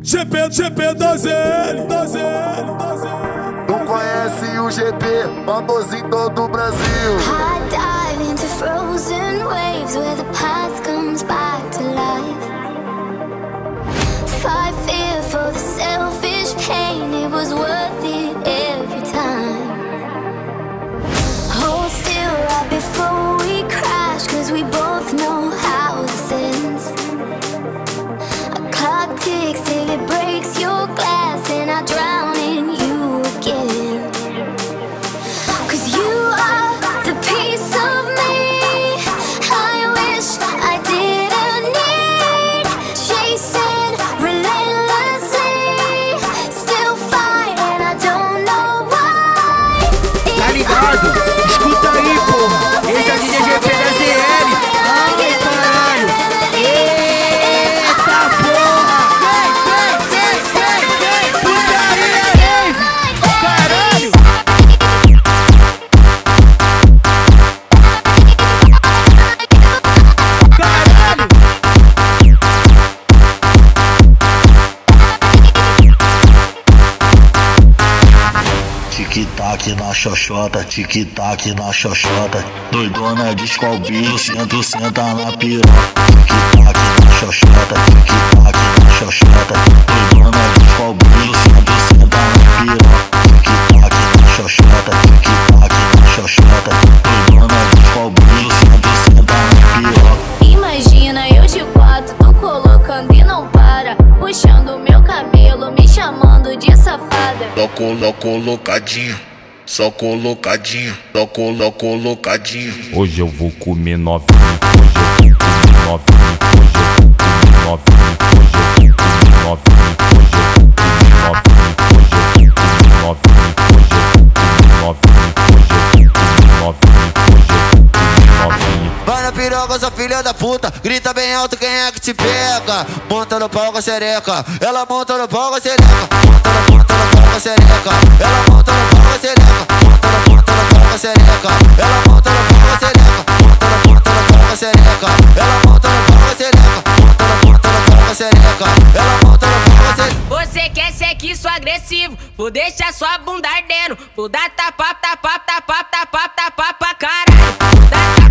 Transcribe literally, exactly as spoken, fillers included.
G P, G P da Z L, da Z L, da Z L. Não conhece o G P, famoso em todo o Brasil. I dive into frozen waves where the past comes back to life. Fight fear for the selfish pain, it was worth it every time. Hold still right before we crash, cause we both know how this ends. A clock ticks till it breaks your glass, and I drown in you again. Cause you are the piece of me I wish I didn't need. Chasing relentlessly, still fight and I don't know why. Tá ligado? Escuta aí, porra. Esse é o D J G P da Z L. Ai, caralho. Eita, porra. Vem, vem, vem, vem, vem. Putaria, rave. Caralho. Caralho. Tic-tac na xoxota, tic-tac na xoxota. Doidona de escalbilo, senta, senta na piroca. Tic-tac na xoxota, tic-tac na xoxota. Doidona de escalbilo, senta, senta na piroca. Tic-tac na xoxota, tic-tac na xoxota. Doidona de escalbilo, senta, senta na piroca. Imagina eu de quatro, tô colocando e não para, puxando meu cabelo, me chamando de safada. Só colo, colocadinho, só colocadinho, só colo, colocadinho. Hoje eu vou comer novinha, hoje eu vou comer novinha, hoje eu vou comer novinha, hoje eu vou comer novinha, hoje eu vou comer novinha, hoje eu vou comer novinha, hoje eu vou comer novinha, hoje eu vou comer novinha, hoje eu vou comer novinha. Vai na piroca, sua filha da puta, grita bem alto, quem é que te pega? Monta no pau com a xereca, ela monta no pau com a xereca. Monta no, monta no pau com a xereca, ela monta no pau com a xereca. Monta no, monta no pau com a xereca, ela monta no pau com a xereca. Monta no, monta no pau com a xereca, ela monta no pau com a xereca. Monta no, monta no pau com a xereca, ela monta no pau com a xereca. Você quer sexo agressivo, vou deixar sua bunda ardendo, vou dar tapa, tapa, tapa, tapa, tapa pra caralho. Vou dar